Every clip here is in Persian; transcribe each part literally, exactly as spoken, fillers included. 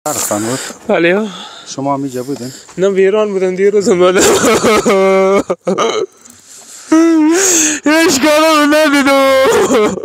فرمود. بله. شما میجا بودین؟ نه بیران بودم دیروز اومدم. هیچ کارم ندیدم.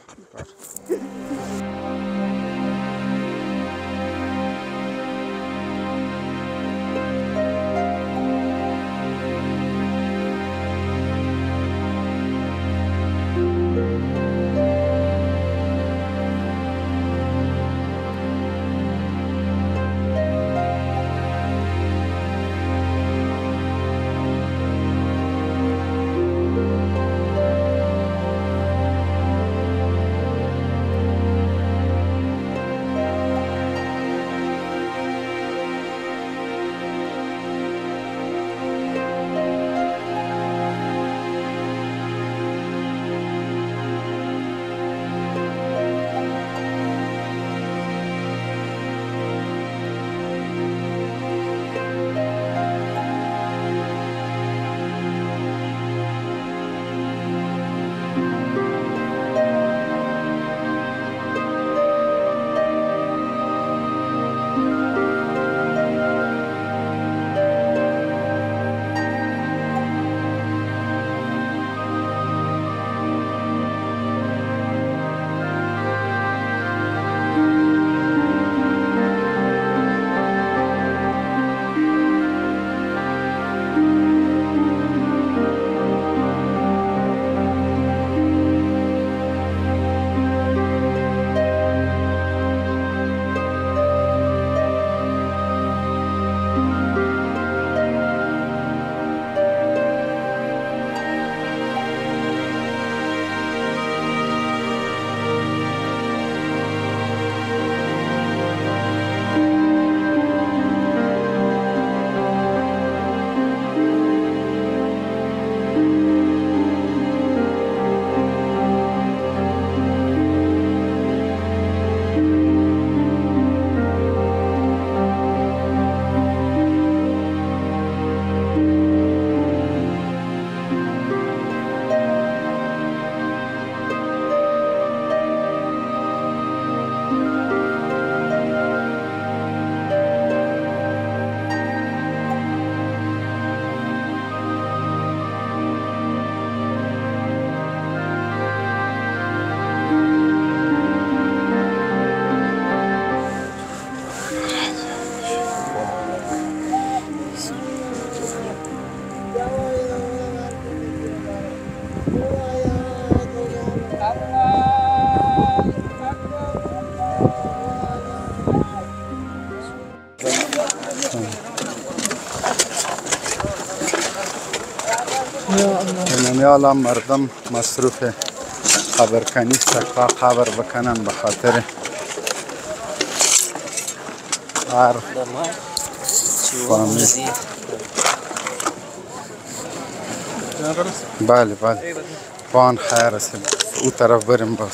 نمیالا مردم مصروف قبرکنی است تا قبر بکنن به خاطر هر فامیل. بله بله پان خیر است او طرف بریم باز.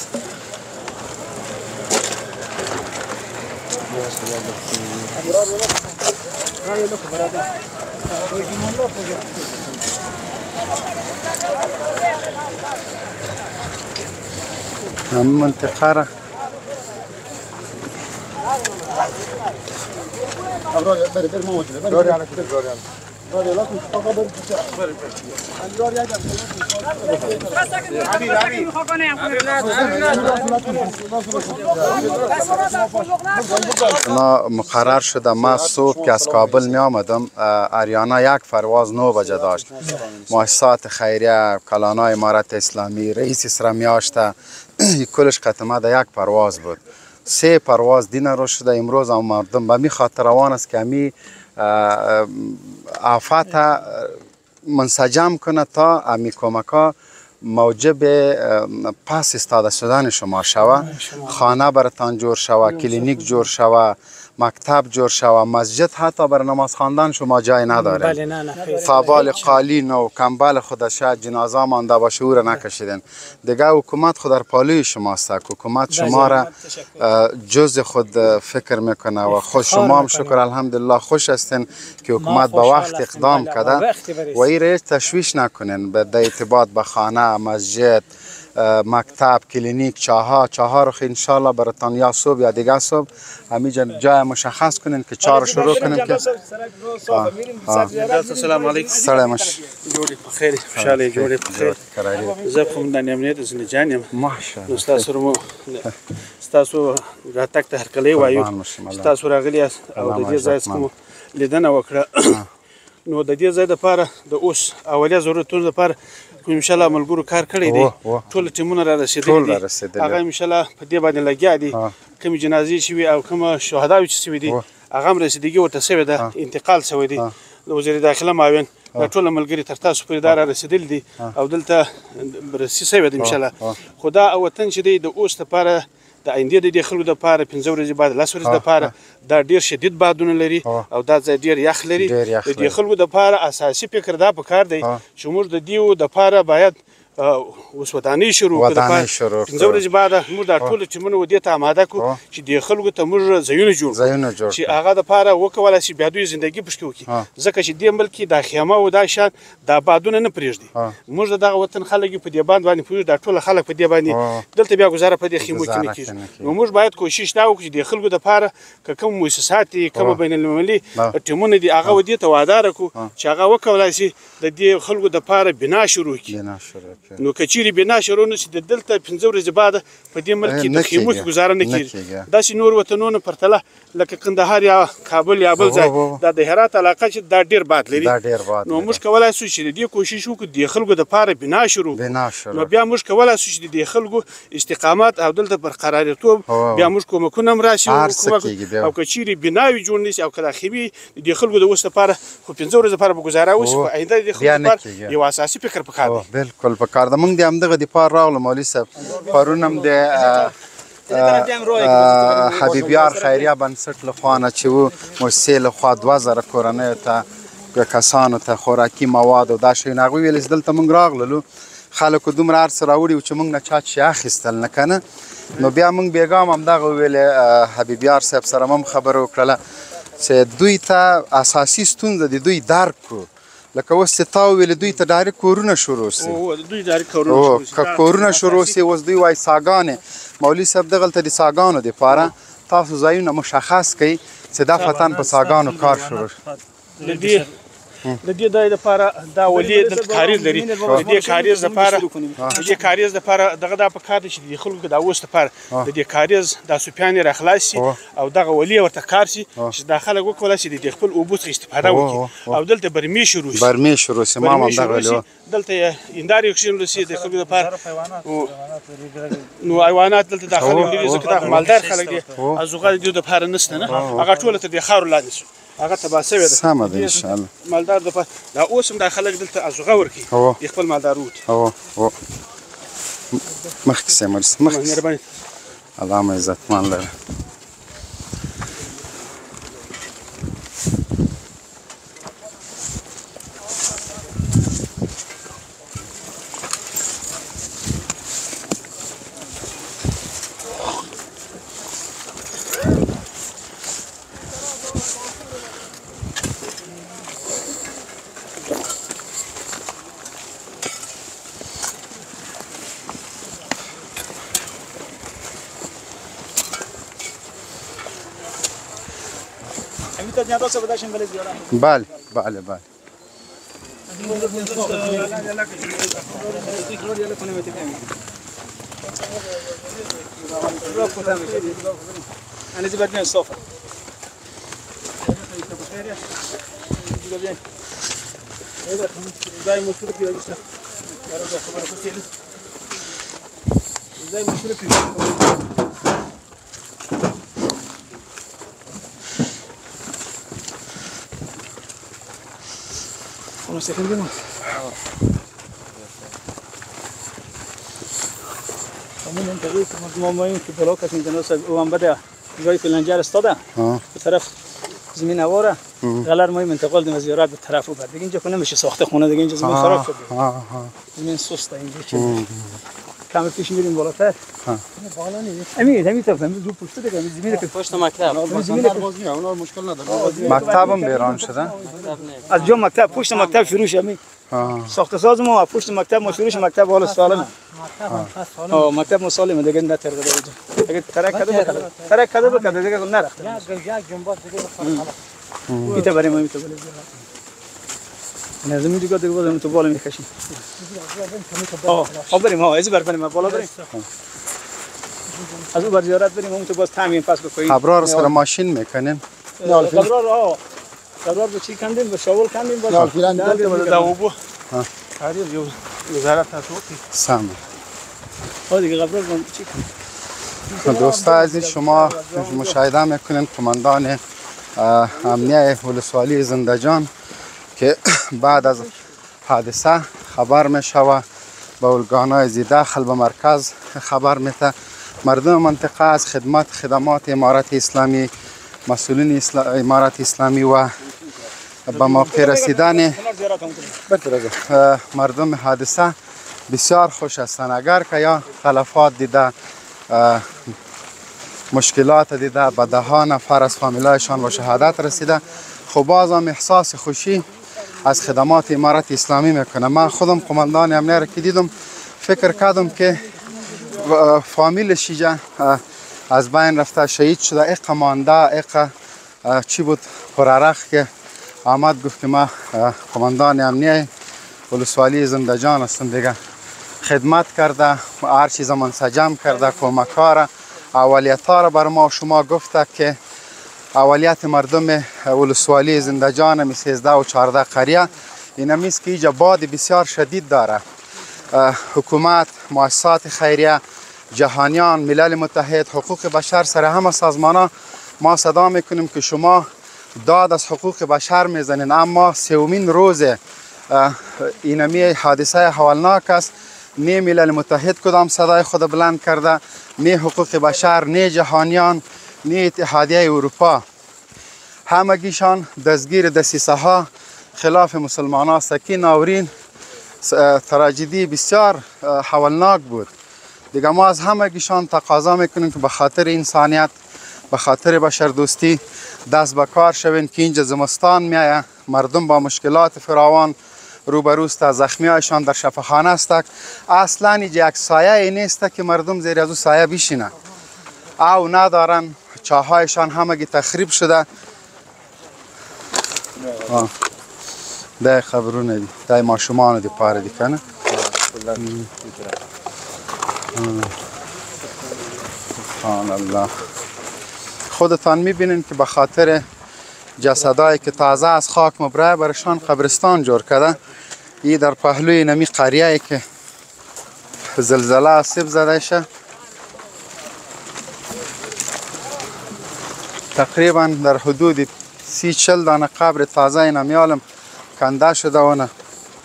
همین منطقه را مقرر شده. ما صبح که از کابل می آمدم اریانا یک پرواز نو بجه داشت. مؤسسات خیریه، کلانای امارت اسلامی، رئیس اسرامیاشته کلش قطمه ده یک پرواز بود. سه پرواز دین رو شده. امروز هم مردم به می خاطر روان است که می آفات منسجم کنه تا امی کمکا موجب پس استاده شدن شما شوه. خانه براتان جور شوه، کلینیک جور شوه، مکتب جور شوه، مسجد حتی بر نماز خواندن شما جای نداره. بله نه نه. قابل قالین و کمبل خود شاید جنازه مانده باشه او را نکشیدن. دیگه حکومت خود در پالوی شماست. حکومت شما را جز خود فکر میکنه و خود شما هم شکر الحمدلله خوش هستین که حکومت به وقت اقدام کرده و این را تشویش نکنین به ارتباط به خانه، مسجد، مکتب، کلینیک، چاها چاها رو خیلی انشالله براتان یا صبح یا دیگه صبح همینجا جای مشخص کنین که چهار رو شروع کنین که السلام علیکم. سلام مش جوړې په خیر خوشاله جوړې په خیر. زه په همدانې امنیت ځینې جان یم. ماشاءالله. نو ستاسو سره مو ستاسو راتګ ته هرکلی وایو. ستاسو راغلي یاست او د دې ځای څخه مو لیدنه وکړه. نو د دې ځای دپاره د اوس اولیا ضرورتونو دپاره کوم انشاءالله ملګرو کار کړی دی. ټول ټیمونه را رسېدلي دي. هغه انشاءالله په دې باندې لګیا دي. کومې جنازې شوي او کومه شهداوې چې شوي دي هغه هم رسېدګي ورته شوې ده، انتقال شوی دی. د وزیر داخله معاون دا ټول ملګري تر تاسو پورې دا را رسېدلي دي او دلته بررسي شوې ده انشاءالله. خو دا وطن چې دی د اوس دپاره د آینده د دې خلکو دپاره پنځه ورځې بعد لس ورځې دپاره دا ډېر شدید بادونه لري او دا ځای ډېر یخ لري. د دې خلکو دپاره اساسي فکر دا پکار دی چې موږ د دې دپاره باید اوس ودانۍ شروع کړو. پنځه ورځې بعد موږ دا ټول ټیمونه ودې ته اماده کړو چې دې خلکو ته موږ ځایونه جوړ کړو چې هغه دپاره وکولی شي بیا دوی زندګي پشکې وکړي. ځکه چې دې ملک کې دا خیمه او دا شان دا بادونه نه پرېږدي. موږ د دغه وطن خلک یو په دې باندې باندې پوهېږو. دا ټول خلک په دې باندې دلته بیا ګزاره په دې خیمو کې نه کېږي. نو موږ باید کوشش دا وکړو چې د خلکو دپاره که کوم مؤسسات دي کومه بین المللي ټیمونه دي هغه ودې ته واداره کړو چې هغه وکولی شي د دې خلکو دپاره بنا شروع کړي. نو که چیرې بنا شروع نه شي د دلته پنځه ورځې بعد په دې ملک کې د خیمو کې ګزاره نه کېږي. داسې نور وطنونو پرتله لکه کندهار یا کابل یا بل ځای دا د هرات علاقه چې دا ډېر باد لري. نو موږ کولی شو چې د دې کوشش وکړو د خلکو دپاره بنا شروع نو بیا موږ کولی شو چې د دې خلکو استقامت او دلته برقراریتوب بیا موږ کومکونه هم راشي او که چیرې بناوې جوړ نه شي او که دا خیمې د دې خلکو د اوس دپاره خو پنځه ورځې دپاره به ګزاره وشي. خو آینده د دې خلکو دپاره یو اساسي فکر پکار دی. بالکل پکار ده. موږ د همدغه دپاره راغلو مولوي صاحب. پرون هم د حبیبیار خیریه بنسټ لخوا نه چې و مؤسسې لخوا دوه زره کورنیو ته کسانو ته خوراکي مواد او دا شیونه هغوی ویل چې دلته موږ راغللو خلکو دومره هر څه راوړي و چې موږ نه چا چې اخیستل نه که نه. نو بیا موږ بېګا هم همدغه وویلې حبیبیار صاحب سره هم خبره وکړله چې دوی ته اساسي ستونزه د دوی درک کړو. لکه اوس چې تا وویلې دوی ته ډایرکټ کورونه شروع سي. که کورونه شروع سي اوس دوی وایي څاګانې. مولوي صاحب دغلته د څاګانو دپاره تاسو ځایونه مشخص کړئ چې دا فتن په څاګانو کار شروع شي. د دې ځای دپاره دا ولي دلته کاریز لري. د دې کاریز دپاره د دې کاریز دپاره دغه دا پکار دی چې د خلکو د اوس دپاره د دې کاریز دا سوپیانې راخلاص شي او دغه ولي ورته کار شي چې دا خلک وکولی شي د دې خپل اوبو څخه استفاده وکړي او دلته برمې شروع شي. برمې شروع شي. ما هم همدغه ویلي دلته هندارې اکسیجن رسي د خلکو دپاره. نو حیوانات دلته دا خلک لري ځکه دا مالدار خلک دي. ازوغه د دې دپاره نشته نه. هغه ټوله تر دې خاورو لاندې شو. هغه تباه شوې ده. سمه ده انشاءالله. مالدار دپاره دا اوس هم دا خلک دلته ازوغه ورکوي د خپل مالدار ووت. هو هو مخکې سه مولوي صاحب مخکې. الله مو عزتمن لره. بله بله بله. Conosce quindi no? همون انتقایی که ما ما این که بلاک هستیم که نوسا اوان بده جای فلانجار استاده به طرف زمین هواره غلر ما انتقال دیم از زیارت به طرف رو بعد دیگه اینجا که نمیشه ساخته خونه دیگه اینجا زمین خراب شده. زمین سسته اینجا چه کم پیش میریم بالاتر. بالا نیست. امید همین طرف همین دو پشت دیگه همین زمین که پشت مکتب. زمین باز میاد اونا مشکل نداره. مکتبم بیران شده. از جا مکتب پشت مکتب شروع شد. ساخت ساز ما پشت مکتب ما شروعش مکتب حال سالمه. آه مکتب ما سالمه دیگه نه ترقه دیگه. اگه ترک کده بکده. ترک کده بکده دیگه نرفته. یک جنبات دیگه بخوام. ایت برای ما ایت برای. نه زمین دیگه دیگه بازم تو بالا میکشیم. آه آب بریم ها از بر کنیم ما بالا بریم. از اون بر زیارت بریم اون تو باز تامین پس بکنیم. قبرا رو سر ماشین میکنیم. نه قبرا رو قبرا رو چی کندیم به شاول کندیم باز. نه فیلان دل به داوبو. ها. هری یو وزارت تاسوقی. سام. ها دیگه قبرا رو چی کندیم. دوستا عزیز شما مشاهده میکنین کماندان امنیه ولسوالی زندجان که بعد از حادثه خبر میشوه با اولگانای زی داخل به مرکز خبر میته مردم منطقه از خدمت خدمات امارت اسلامی مسئولین امارت اسلامی و به موقع رسیدن مردم حادثه بسیار خوش هستند. اگر که یا تلفات دیده مشکلات دیده به ده ها نفر از فامیلایشان به شهادت رسیده خب باز هم احساس خوشی از خدمات امارت اسلامی میکنه. من خودم قماندان امنیه را که دیدم فکر کردم که فامیل شیجه از بین رفته شهید شده ایقا مانده ایقا چی بود پرارخ که آمد گفت که ما قماندان امنیه ولسوالی زندجان هستم دیگه خدمت کرده هر چیز منسجم کرده کمکار اولیت‌ها را بر ما و شما گفته که اولیت مردم ولسوالی زندجان می سیزده و چهارده قریه این میست که اینجا باد بسیار شدید داره. حکومت، مؤسسات خیریه، جهانیان، ملل متحد، حقوق بشر سر همه سازمان ما صدا میکنیم که شما داد از حقوق بشر میزنین اما سومین روز اینمی حادثه هولناک است نه ملل متحد کدام صدای خود بلند کرده نه حقوق بشر نه جهانیان نه اتحادیه اروپا همگیشان دستگیر دسیسه ها خلاف مسلمان ها سکی ناورین تراژدی بسیار هولناک بود دیگه ما از همگیشان تقاضا میکنیم که به خاطر انسانیت به خاطر بشر دوستی دست به کار شوین که اینجا زمستان میایه مردم با مشکلات فراوان روبروست از زخمی هایشان در شفاخانه است اصلا اینجا یک سایه نیست که مردم زیر از او سایه بشینه او ندارن چاهایشان همگی تخریب شده ده خبرونه دی ده ماشومان دی پاره دی کنه سبحان الله خودتان میبینین که به خاطر جسدایی که تازه از خاک مبرای برشان قبرستان جور کرده این در پهلوی نمی قریه که زلزله آسیب زده شه تقریبا در حدود سی چل دانه قبر تازه نمیالم کنده شده و نه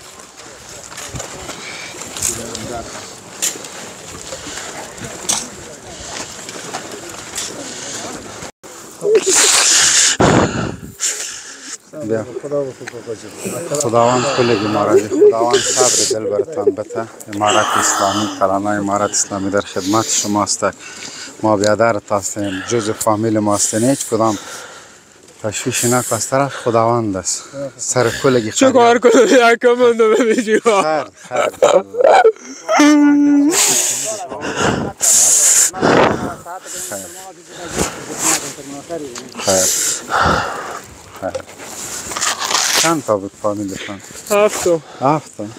خداوند کلگی مارادی خداوند صبر دل برتان بته امارت اسلامی کلانای امارت اسلامی در خدمت شما است ما بیادر هستیم جز فامیل ما هستیم هیچ کدام تشویش نکن از طرف خداوند است سر کلگی چه کار کنم یک کمانده ببیجی خیر خیر خیر خیر چند تا بود فامیلتان؟ هفت تا هفت تا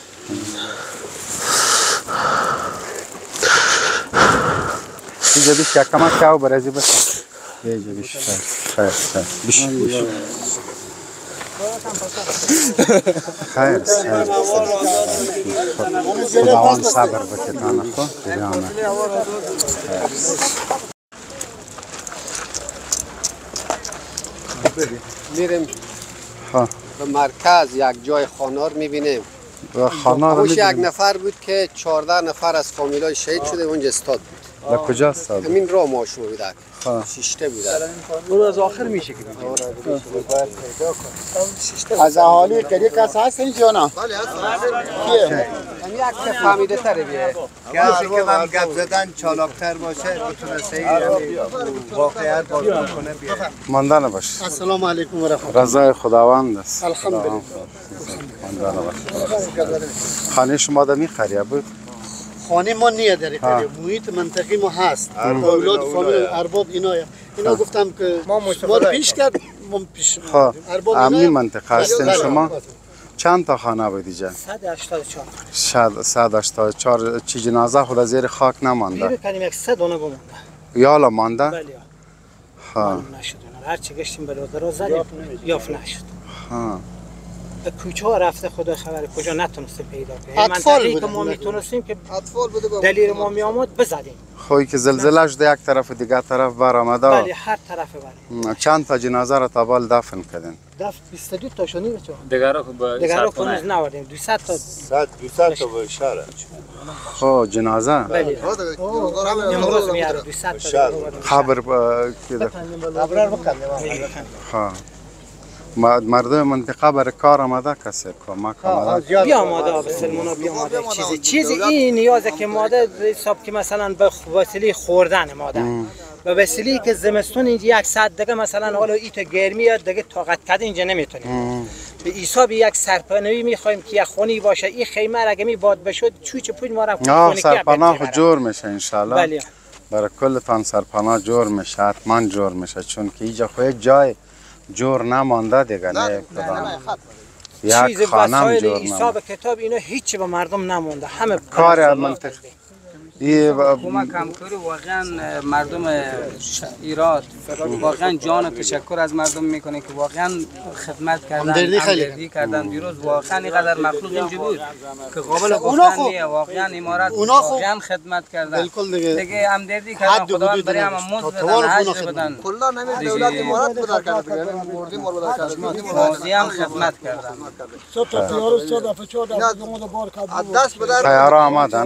اینجا بیش یک کمک که او برازی بسن اینجا بیش خیر خیر خیر بیش بیش خیر خیر خداوند صبر بکتانه خود بریانه میریم به مرکز یک جای خانار میبینیم خانار خوش یک نفر بود که چهارده نفر از فامیلای شهید شده اونجا استاد بود در کجاست؟ همین راه ماشو بودن خواه شیشته بودن اون از آخر میشه که از اهالی کلی کس هست اینجا نه؟ بله هست هم یک که فهمیده تره بیه کسی که من گپ زدن چالاکتر باشه بتونه صحیح واقعیت باز کنه بیه مانده نباش. السلام علیکم و رحمت رضای خداوند است. الحمدلله. مانده نباش. خانه شما در میخریه بود؟ خانه ما نیه در کلی محیط منطقی ما هست اولاد فامیل ارباب اینا اینا گفتم که ما پیش کرد ما پیش خواه ارباب امنی اینا منطقه هستین شما؟ چند تا خانه بود اینجا؟ صد و هشتاد و چهار صد و هشتاد و چهار. چی جنازه خود زیر خاک نمانده؟ بیرو کنیم یک صد دانه بمونده. یالا مانده؟ بله ها نشد اونا هر چی گشتیم به روزه زدیم یافت نشد. ها به کوچه ها رفته خدا خبر کجا نتونستیم پیدا کنیم. اطفال منطقه‌ای که بودن. ما میتونستیم که اطفال بوده با دلیل ما میامد بزدیم. خوی که زلزله شده یک طرف و دیگه طرف برآمده. بله هر طرف بریم. چند تا جنازه را تا بال دفن کردین؟ دفت بیست و دو تا شونی بچه. دیگر رو با دیگر رو کنوز نوردیم. دویست تا. صد دویست تا به شهر خب جنازه؟ بله. امروز میاره دویست تا. خبر که قبرار بکنیم. ها مردم منطقه برای کار آمده کسی کمک آمده؟ بیا ماده بسلمونا بیا ماده چیزی چیزی این نیازه که ماده حساب که مثلا به وسیله خوردن ماده به وسیله که زمستون اینجا یک ساعت دیگه مثلا حالا ای تو گرمی دیگه طاقت کده اینجا نمیتونیم به حساب یک سرپناهی میخوایم که یک خونی باشه این خیمه را اگه می باد بشد چوچ پوچ ما را آه سرپناه خود جور میشه انشالله. بله برای کل تان سرپناه جور میشه حتما جور میشه چون که اینجا خود یک جای جور نمانده دیگه نه یک خانم جور نمانده. حساب کتاب اینا هیچ به مردم نمونده همه کار منطقه کمک همکاری واقعا مردم ایراد واقعا جان و تشکر از مردم میکنه که واقعا خدمت کردن همدردی کردن دیروز واقعا اینقدر مخلوق اینجا بود که قابل گفتن نیه واقعا امارات واقعا خدمت کردن دیگه همدردی کردن خداوند برای همه مزد بدن حج بدن کلا نمی دولت امارات بدار کرده دیگه مردی مال بدار کرده واقعا خدمت کردن صد تا پیار صد دفعه چهار دفعه دو بار کردن دست بدار خیارا آمدن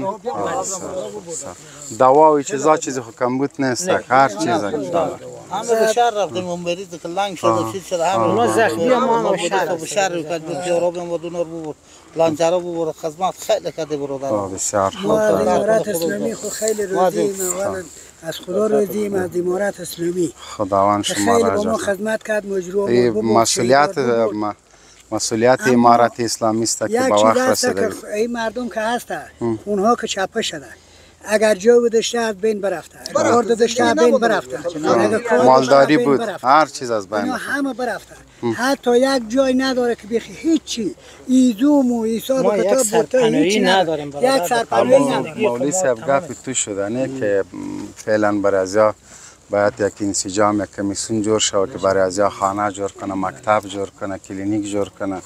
دوا و چیزا چیزی خود کمبود نیست هر چیز همه به شهر رفتیم اون مریض که لنگ شده چیز شده همه ما زخمی ما به شهر به شهر کرد به جورابم و دونر بود لانجارا بود خدمت خیلی کرده برادر بسیار ما از خوب امارات اسلامی خود خیلی راضییم اولا از خدا راضییم از امارات اسلامی خداوند شما خیلی را با ما اجر خدمت کرد مجروح مسئولیت مسئولیت امارت اسلامی است که یک با چیز وقت هست رسیده که این مردم که هستن اونها که چپه شدن اگر جو داشته از بین برفته کار داشته از بین برفته مالداری بود هر چیز از بین اینا همه برفته حتی یک جای نداره که بخی هیچی ایزوم و حساب و کتاب بوده هیچی نداریم یک سرپناهی نداریم مولوی صاحب گپ تو شدنه که فعلا برای ازیا باید یک انسجام یک کمیسیون جور شود که برای ازیا خانه جور کنه مکتب جور کنه کلینیک جور کنه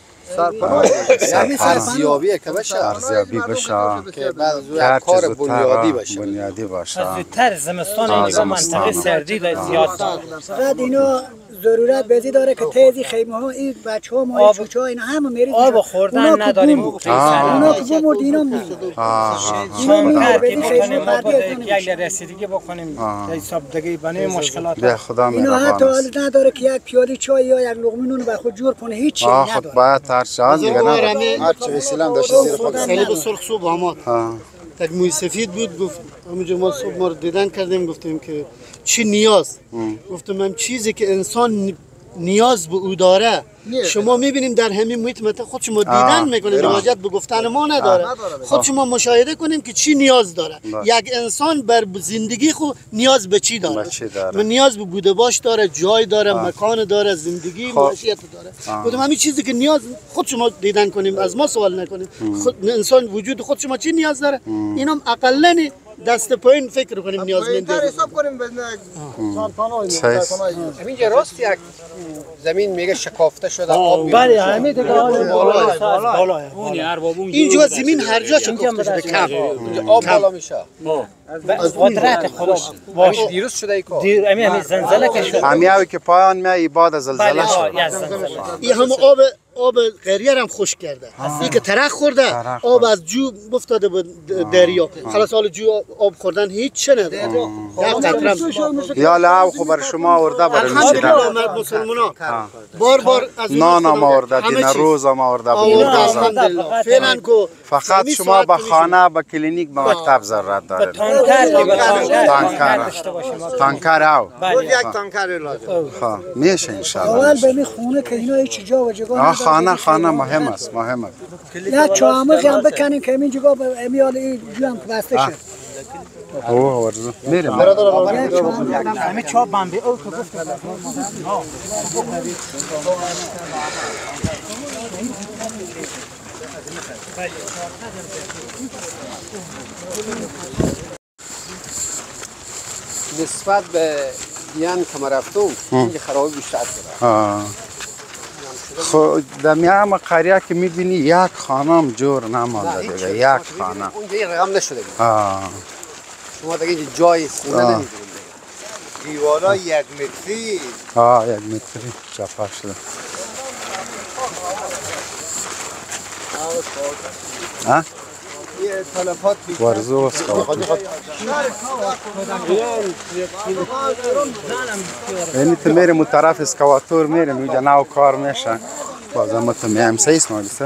ارزیابی که بشه ارزیابی بشه که بعد کار بنیادی باشه بنیادی باشه زودتر زمستان اینجا منطقه سردی زیاد فقط اینا ضرورت بزی داره که تیزی خیمه ها این بچه ها ما چوچه ها اینا همه میریز آب خوردن نداریم اونا که بمرد اینا میرید اینا میرید بزی خیمه پردی یک رسیدگی بکنیم حساب دیگه بنای مشکلات به خدا اینا حتی مهربان حال نداره که یک پیاله چای یا یک لقمه نون به خود جور کنه هیچ چیزی آه خود نداره باید هر شان دیگه نه هر چه اسلام داشته زیر خود صلیب سرخ صبح آمد یک موی سفید بود گفت همونجا ما صبح ما رو دیدن کردیم گفتیم که چی نیاز گفتم من چیزی که انسان نیاز به او داره شما میبینیم در همین محیط مت خود شما دیدن میکنیم رواجت به گفتن ما نداره خود شما مشاهده کنیم که چی نیاز داره یک انسان بر زندگی خود نیاز به چی داره من نیاز به بوده باش داره جای داره مکان داره زندگی معیشت داره گفتم همین چیزی که نیاز خود شما دیدن کنیم از ما سوال نکنیم خود انسان وجود خود شما چی نیاز داره اینم اقلا دست پایین فکر کنیم نیاز منده حساب کنیم اینجا راست یک زمین میگه شکافته شده آب بله همین دیگه اینجا زمین هر جا شکافته شده کم آب بالا میشه از قدرت خدا باش دیروز شده ای کار دیر امی امی زلزله که شد همیاوی که پایان میای بعد از زلزله بله شد ها، یک زلزله. این همه آب آب غریه هم خشک کرده این که ترک خورده ترک آب از جو افتاده به دریا خلاص حال جو آب خوردن هیچ چه نداره یک قطره یا لاو خو بر شما آورده برای نوشیدن الحمدلله مسلمانا بار بار از نان هم آورده دین روز هم آورده آورده الحمدلله فعلا کو فقط شما به خانه به کلینیک به مکتب ضرورت دارید تانکر به تانکر تانکر داشته باشیم تانکر او یک تانکر لازم ها میشه ان شاء اول الله به می خونه که اینا هیچ جا و جگاه آه خانه خانه مهم است مهم است نه چهارمقی هم بکنیم که این جگاه به امیال این جو هم که بسته شد اوه ورزو میریم همه چهار بمبی او که گفت نسبت به دیان که ما رفتم اینجا خرابی بیشتر شده آه. خب در میام قریه که میبینی یک خانه هم جور نمانده دیگه یک خانه اونجا این رقم نشده بود آه. شما دیگه اینجا جای خونه نمیدونید دیوارا یک متری آه یک متری چپا شده ها؟ یه تلفات ورزو اسکواتور یعنی تو میریم اون طرف اسکواتور میریم اینجا نو کار میشه بازم تو میام سیست نالیسه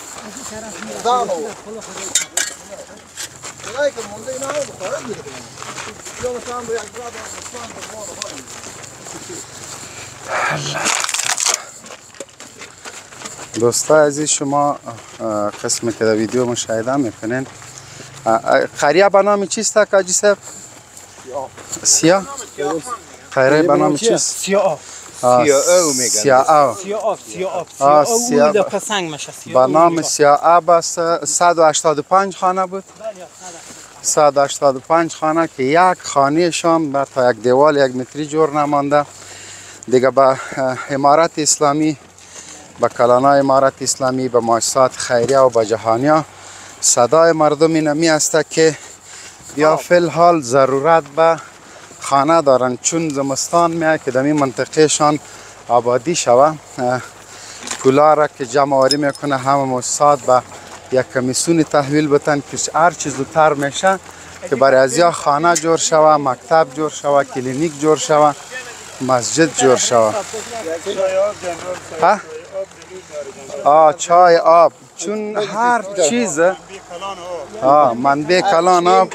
دوستا عزیز شما قسمی که در ویدیو مشاهده میکنین قریه به نام چیست کاجی صاحب؟ سیاه؟ قریه به نام چیست؟ سیاه سیاه او میگن سیاه او سیاه سیاه آه، سیاه سیاه. او پسنگ میشه به نام سیاه اب است صد و هشتاد و پنج خانه بود صد و هشتاد و پنج خانه که یک خانه شان به تا یک دیوال یک متری جور نمانده دیگه به امارت اسلامی به کلانای امارت اسلامی به مؤسسات خیریه و به جهانیا صدای مردم اینمی است که بیا فی الحال ضرورت به خانه دارن چون زمستان میاد که در این منطقه شان آبادی شوه پولا را که جمع آوری میکنه همه مؤسسات به یک کمیسیون تحویل بتن که هر چیز زودتر میشه که برای ازیا خانه جور شوه مکتب جور شوه کلینیک جور شوه مسجد جور شوه ها؟ آه چای آب چون هر چیز آه منبع کلان آب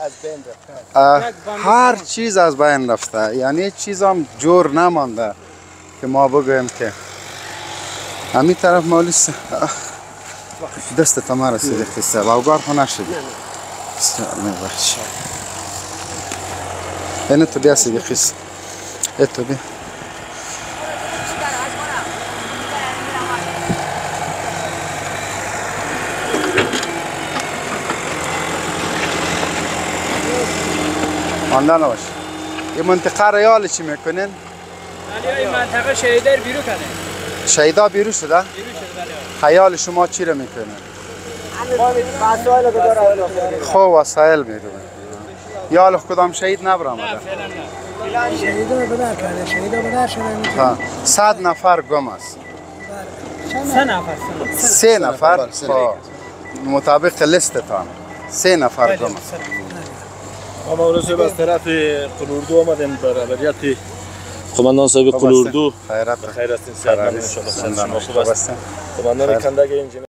هر چیز از بین رفته یعنی چیز هم جور نمانده که ما بگویم که همین طرف مولی دست تمام رسیده خیسته و اوگار خو نشده اینه تو بیا سیگه خیست ای تو بیا مانده نباشه این منطقه را یال چی میکنین؟ ولی این منطقه شهیده بیرو کنه شهیده بیرو شده؟ بیرو شده بله خیال شما چی را میکنین؟ وسایل گذار خو وسایل میرون یال کدام شهید نبرآمده شهیدا بدر کرده شهیدا بدر شده ها صد نفر گم است سه نفر سه نفر خب مطابق لیستتان سه نفر گم است ما امروز از طرف قلوردو آمدیم بر عملیات قماندان صاحب قلوردو خیرت خیر است صحت مند ان شاء الله قماندان کندگی انجینیر